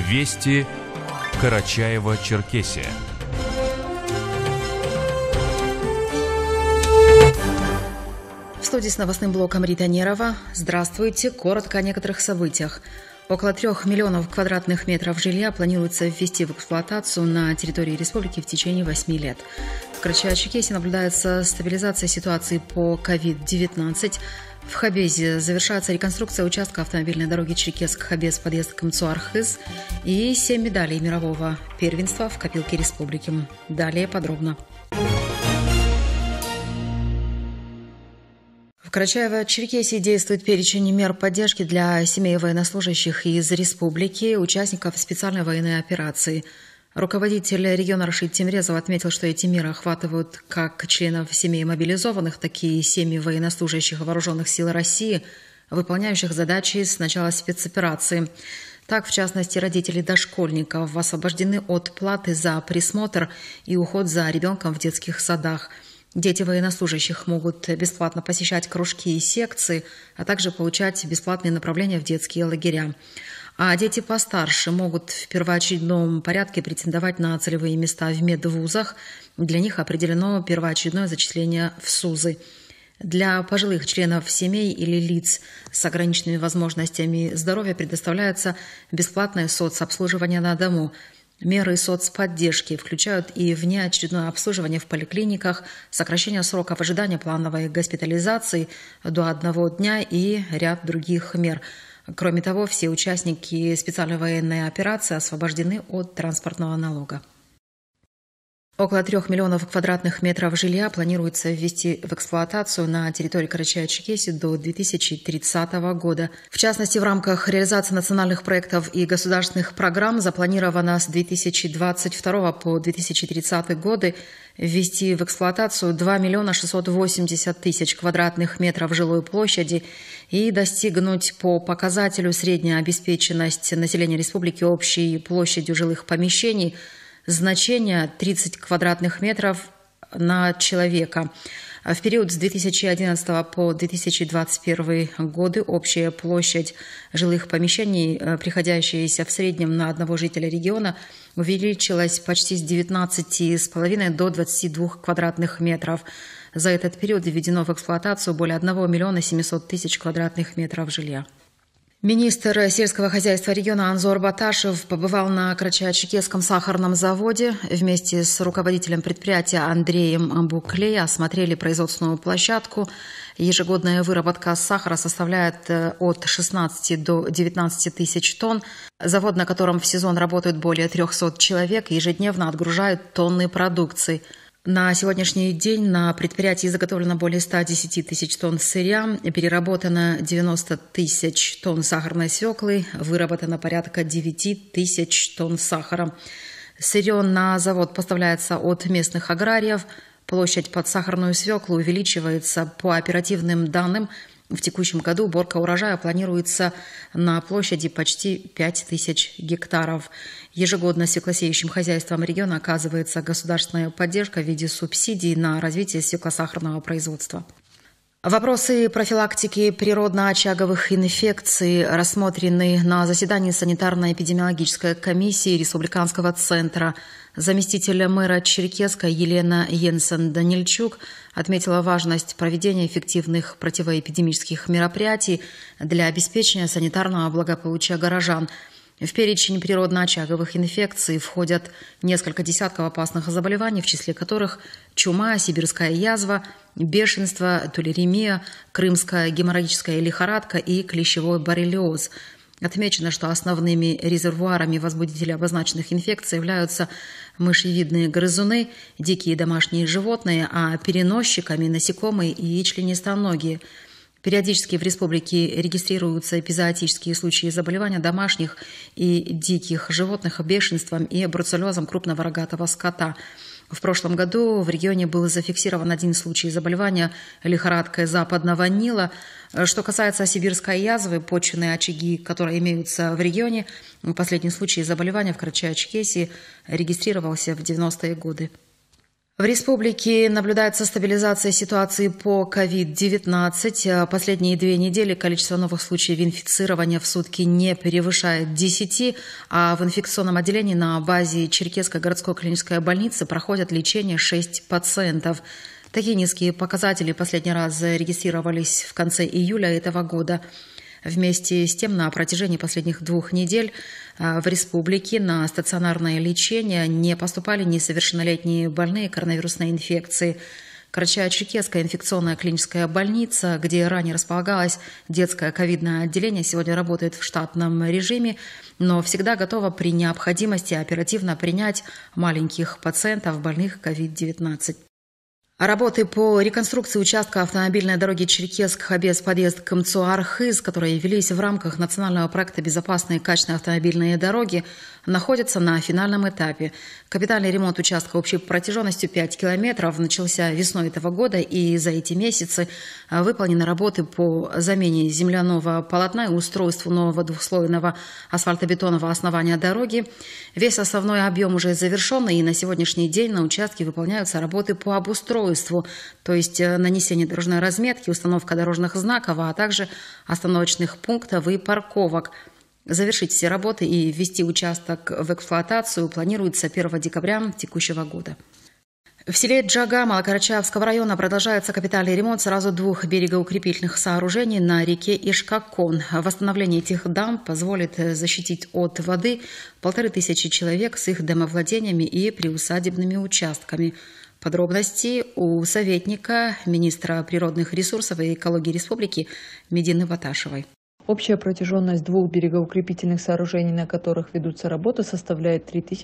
Вести Карачаево-Черкесия. В студии с новостным блоком Рита Нерова. Здравствуйте. Коротко о некоторых событиях. Около 3 миллионов квадратных метров жилья планируется ввести в эксплуатацию на территории республики в течение 8 лет. В Карачаево-Черкесии наблюдается стабилизация ситуации по COVID-19. В Хабезе завершается реконструкция участка автомобильной дороги Черкесск-Хабез, подъезд к МЦУ Архыз, и 7 медалей мирового первенства в копилке республики. Далее подробно. В Карачаево-Черкесии действует перечень мер поддержки для семей военнослужащих из республики, участников специальной военной операции. Руководитель региона Рашид Тимрезов отметил, что эти меры охватывают как членов семей мобилизованных, так и семьи военнослужащих вооруженных сил России, выполняющих задачи с начала спецоперации. Так, в частности, родители дошкольников освобождены от платы за присмотр и уход за ребенком в детских садах. Дети военнослужащих могут бесплатно посещать кружки и секции, а также получать бесплатные направления в детские лагеря. А дети постарше могут в первоочередном порядке претендовать на целевые места в медвузах. Для них определено первоочередное зачисление в СУЗы. Для пожилых членов семей или лиц с ограниченными возможностями здоровья предоставляется бесплатное соцобслуживание на дому. Меры соцподдержки включают и внеочередное обслуживание в поликлиниках, сокращение сроков ожидания плановой госпитализации до 1 дня и ряд других мер. Кроме того, все участники специальной военной операции освобождены от транспортного налога. Около 3 миллионов квадратных метров жилья планируется ввести в эксплуатацию на территории Карачаево-Черкесии до 2030 года. В частности, в рамках реализации национальных проектов и государственных программ запланировано с 2022 по 2030 годы ввести в эксплуатацию 2 миллиона 680 тысяч квадратных метров жилой площади и достигнуть по показателю средняя обеспеченность населения республики общей площадью жилых помещений значение 30 квадратных метров на человека. В период с 2011 по 2021 годы общая площадь жилых помещений, приходящаяся в среднем на одного жителя региона, увеличилась почти с 19,5 до 22 квадратных метров. За этот период введено в эксплуатацию более 1 миллиона 700 тысяч квадратных метров жилья. Министр сельского хозяйства региона Анзор Баташев побывал на Карачаево-Черкесском сахарном заводе. Вместе с руководителем предприятия Андреем Буклей осмотрели производственную площадку. Ежегодная выработка сахара составляет от 16 до 19 тысяч тонн. Завод, на котором в сезон работают более 300 человек, ежедневно отгружают тонны продукции. На сегодняшний день на предприятии заготовлено более 110 тысяч тонн сырья, переработано 90 тысяч тонн сахарной свеклы, выработано порядка 9 тысяч тонн сахара. Сырье на завод поставляется от местных аграриев. Площадь под сахарную свеклу увеличивается. По оперативным данным, в текущем году уборка урожая планируется на площади почти 5000 гектаров. Ежегодно свеклосеющим хозяйствам региона оказывается государственная поддержка в виде субсидий на развитие свеклосахарного производства. Вопросы профилактики природно-очаговых инфекций рассмотрены на заседании санитарно-эпидемиологической комиссии Республиканского центра. Заместитель мэра Черкесска Елена Йенсен-Данильчук отметила важность проведения эффективных противоэпидемических мероприятий для обеспечения санитарного благополучия горожан. В перечень природно-очаговых инфекций входят несколько десятков опасных заболеваний, в числе которых чума, сибирская язва, бешенство, тулеремия, крымская геморрагическая лихорадка и клещевой боррелиоз. Отмечено, что основными резервуарами возбудителей обозначенных инфекций являются мышьевидные грызуны, дикие домашние животные, а переносчиками – насекомые и членистоногие. Периодически в республике регистрируются эпизоотические случаи заболевания домашних и диких животных бешенством и бруцеллезом крупного рогатого скота. В прошлом году в регионе был зафиксирован 1 случай заболевания лихорадкой западного Нила. Что касается сибирской язвы, почечные очаги, которые имеются в регионе, последний случай заболевания в Карачаево-Черкесии регистрировался в 90-е годы. В республике наблюдается стабилизация ситуации по COVID-19. Последние 2 недели количество новых случаев инфицирования в сутки не превышает 10, а в инфекционном отделении на базе Черкесской городской клинической больницы проходят лечение 6 пациентов. Такие низкие показатели последний раз регистрировались в конце июля этого года. Вместе с тем, на протяжении последних 2 недель в республике на стационарное лечение не поступали несовершеннолетние больные коронавирусной инфекцией. Карачаево-Черкесская инфекционная клиническая больница, где ранее располагалось детское ковидное отделение, сегодня работает в штатном режиме, но всегда готова при необходимости оперативно принять маленьких пациентов, больных COVID-19. Работы по реконструкции участка автомобильной дороги Черкесск-Хабес-Подъезд Камцу-Архыз, которые велись в рамках национального проекта «Безопасные и качественные автомобильные дороги», находятся на финальном этапе. Капитальный ремонт участка общей протяженностью 5 километров начался весной этого года, и за эти месяцы выполнены работы по замене земляного полотна и устройству нового двухслойного асфальтобетонного основания дороги. Весь основной объем уже завершен, и на сегодняшний день на участке выполняются работы по обустройству, то есть нанесение дорожной разметки, установка дорожных знаков, а также остановочных пунктов и парковок. Завершить все работы и ввести участок в эксплуатацию планируется 1 декабря текущего года. В селе Джага Малокарачаевского района продолжается капитальный ремонт сразу 2 берегоукрепительных сооружений на реке Ишкакон. Восстановление этих дамб позволит защитить от воды 1500 человек с их домовладениями и приусадебными участками. Подробности у советника министра природных ресурсов и экологии республики Медины Ваташевой. Общая протяженность 2 берегоукрепительных сооружений, на которых ведутся работы, составляет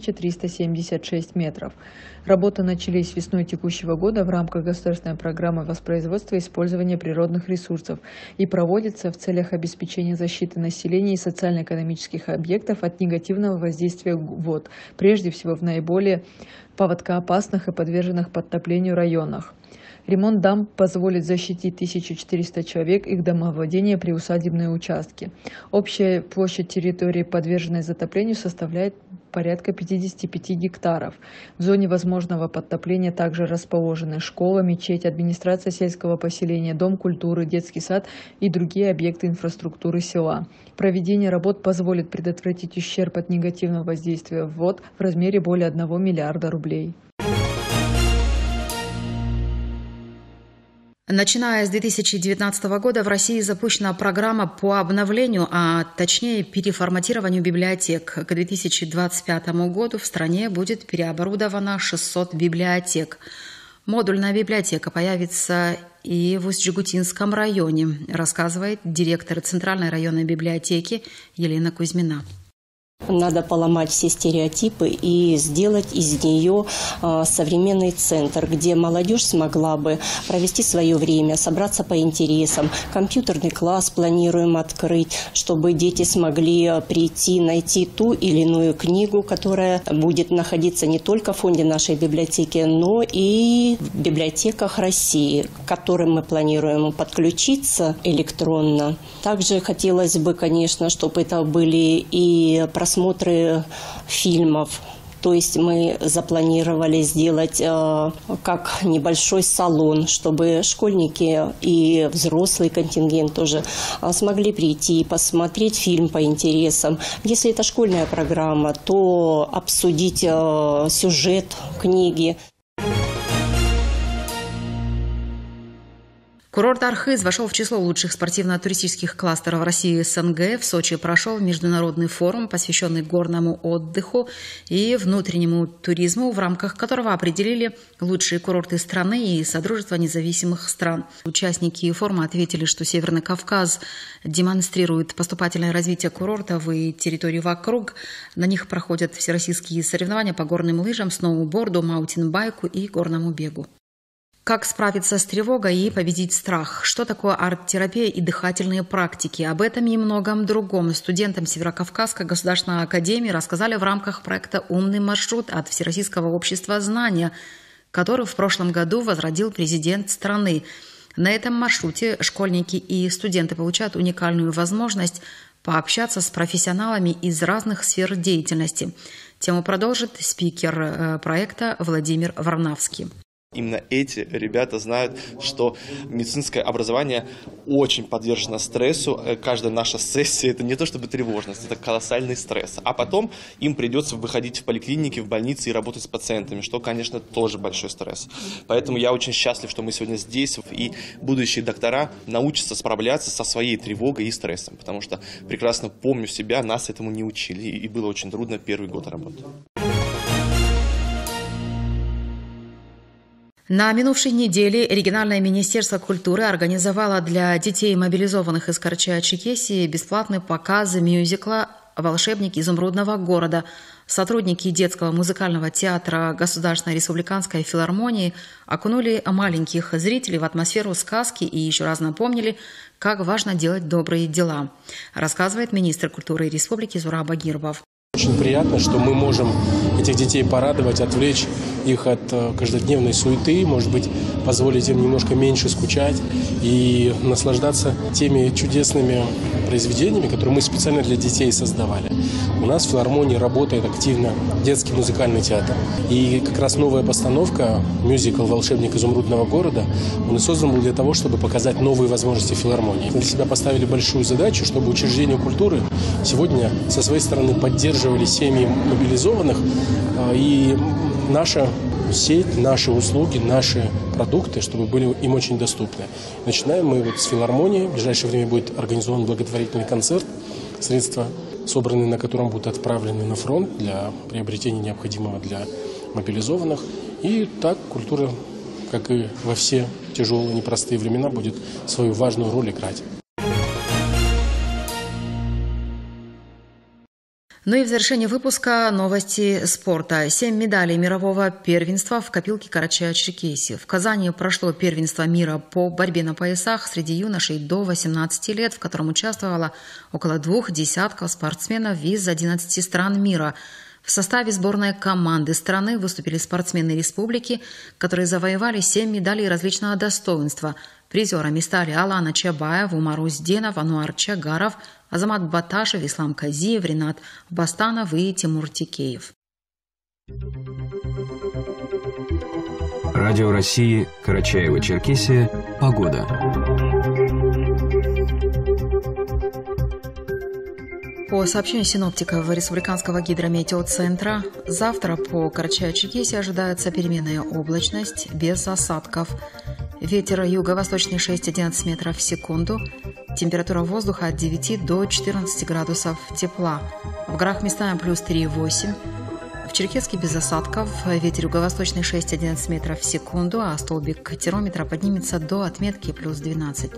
3376 метров. Работы начались весной текущего года в рамках государственной программы воспроизводства и использования природных ресурсов и проводятся в целях обеспечения защиты населения и социально-экономических объектов от негативного воздействия вод, прежде всего в наиболее паводкоопасных и подверженных подтоплению районах. Ремонт дамб позволит защитить 1400 человек, их домовладения, приусадебные участки. Общая площадь территории, подверженной затоплению, составляет порядка 55 гектаров. В зоне возможного подтопления также расположены школа, мечеть, администрация сельского поселения, дом культуры, детский сад и другие объекты инфраструктуры села. Проведение работ позволит предотвратить ущерб от негативного воздействия вод в размере более 1 миллиарда рублей. Начиная с 2019 года в России запущена программа по обновлению, а точнее переформатированию библиотек. К 2025 году в стране будет переоборудовано 600 библиотек. Модульная библиотека появится и в Усть-Джегутинском районе, рассказывает директор Центральной районной библиотеки Елена Кузьмина. Надо поломать все стереотипы и сделать из нее современный центр, где молодежь смогла бы провести свое время, собраться по интересам. Компьютерный класс планируем открыть, чтобы дети смогли прийти, найти ту или иную книгу, которая будет находиться не только в фонде нашей библиотеки, но и в библиотеках России, к которым мы планируем подключиться электронно. Также хотелось бы, конечно, чтобы это были и просмотры фильмов. То есть мы запланировали сделать как небольшой салон, чтобы школьники и взрослый контингент тоже смогли прийти и посмотреть фильм по интересам. Если это школьная программа, то обсудить сюжет книги. Курорт Архыз вошел в число лучших спортивно-туристических кластеров России и СНГ. В Сочи прошел международный форум, посвященный горному отдыху и внутреннему туризму, в рамках которого определили лучшие курорты страны и Содружества независимых стран. Участники форума ответили, что Северный Кавказ демонстрирует поступательное развитие курортов и территорий вокруг. На них проходят всероссийские соревнования по горным лыжам, сноуборду, маунтинбайку и горному бегу. Как справиться с тревогой и победить страх? Что такое арт-терапия и дыхательные практики? Об этом и многом другом студентам Северокавказской государственной академии рассказали в рамках проекта «Умный маршрут» от Всероссийского общества знания, который в прошлом году возродил президент страны. На этом маршруте школьники и студенты получают уникальную возможность пообщаться с профессионалами из разных сфер деятельности. Тему продолжит спикер проекта Владимир Варнавский. Именно эти ребята знают, что медицинское образование очень подвержено стрессу. Каждая наша сессия – это не то чтобы тревожность, это колоссальный стресс. А потом им придется выходить в поликлиники, в больницы и работать с пациентами, что, конечно, тоже большой стресс. Поэтому я очень счастлив, что мы сегодня здесь, и будущие доктора научатся справляться со своей тревогой и стрессом, потому что прекрасно помню себя, нас этому не учили, и было очень трудно первый год работы. На минувшей неделе региональное министерство культуры организовало для детей, мобилизованных из Карачаево-Черкесии, бесплатный показ мюзикла «Волшебник изумрудного города». Сотрудники детского музыкального театра Государственной республиканской филармонии окунули маленьких зрителей в атмосферу сказки и еще раз напомнили, как важно делать добрые дела, рассказывает министр культуры республики Зураб Багиров. Очень приятно, что мы можем этих детей порадовать, отвлечь их от каждодневной суеты, может быть, позволить им немножко меньше скучать и наслаждаться теми чудесными произведениями, которые мы специально для детей создавали. У нас в филармонии работает активно детский музыкальный театр. И как раз новая постановка, мюзикл «Волшебник изумрудного города», он и создан был для того, чтобы показать новые возможности филармонии. Мы для себя поставили большую задачу, чтобы учреждения культуры сегодня со своей стороны поддерживали семьи мобилизованных, и наша сеть, наши услуги, наши продукты, чтобы были им очень доступны. Начинаем мы с филармонии. В ближайшее время будет организован благотворительный концерт. Средства, собранные на котором, будут отправлены на фронт для приобретения необходимого для мобилизованных. И так культура, как и во все тяжелые, непростые времена, будет свою важную роль играть. Ну и в завершении выпуска новости спорта. 7 медалей мирового первенства в копилке Карачаево-Черкесии. В Казани прошло первенство мира по борьбе на поясах среди юношей до 18 лет, в котором участвовало около 2 десятков спортсменов из 11 стран мира. В составе сборной команды страны выступили спортсмены республики, которые завоевали 7 медалей различного достоинства. Призерами стали Алана Чабаев, Умар Узденов, Ануар Чагаров, Азамат Баташев, Ислам Казиев, Ринат Бастанов и Тимур Тикеев. Радио России, Карачаево-Черкесия. Погода. По сообщению синоптиков Республиканского гидрометеоцентра, завтра по Карачаево-Черкесии ожидается переменная облачность без осадков. Ветер юго-восточный 6-11 метров в секунду. Температура воздуха от 9 до 14 градусов тепла. В горах местами плюс 3,8. В Черкесске без осадков. Ветер юго-восточный 6-11 метров в секунду, а столбик термометра поднимется до отметки плюс 12.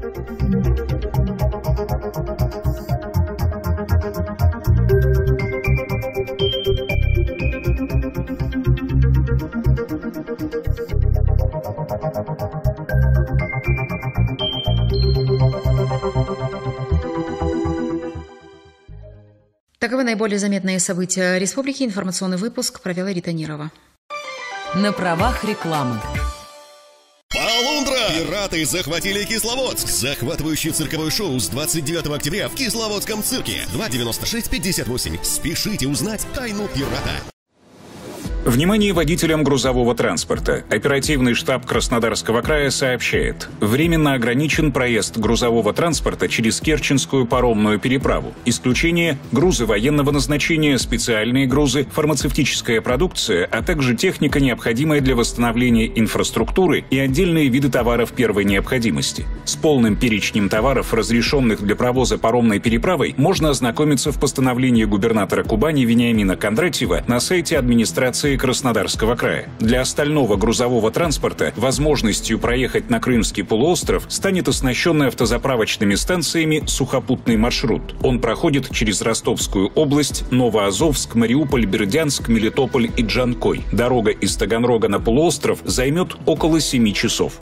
Таковы наиболее заметные события республики. Информационный выпуск провела Рита Нирова. На правах рекламы. Полундра! Пираты захватили Кисловодск. Захватывающее цирковое шоу с 29 октября в Кисловодском цирке. 296-58. Спешите узнать тайну пирата. Внимание водителям грузового транспорта. Оперативный штаб Краснодарского края сообщает. Временно ограничен проезд грузового транспорта через Керченскую паромную переправу. Исключение – грузы военного назначения, специальные грузы, фармацевтическая продукция, а также техника, необходимая для восстановления инфраструктуры и отдельные виды товаров первой необходимости. С полным перечнем товаров, разрешенных для провоза паромной переправой, можно ознакомиться в постановлении губернатора Кубани Вениамина Кондратьева на сайте администрации Краснодарского края. Для остального грузового транспорта возможностью проехать на Крымский полуостров станет оснащенный автозаправочными станциями сухопутный маршрут. Он проходит через Ростовскую область, Новоазовск, Мариуполь, Бердянск, Мелитополь и Джанкой. Дорога из Таганрога на полуостров займет около 7 часов.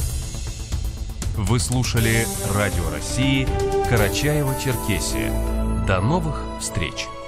Вы слушали Радио России, Карачаево-Черкесия. До новых встреч!